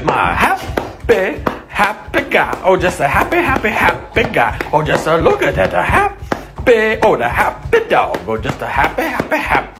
my happy, happy guy. Oh, just a happy, happy, happy guy. Oh, just a look at that, a happy, oh, the happy dog. Oh, just a happy, happy, happy.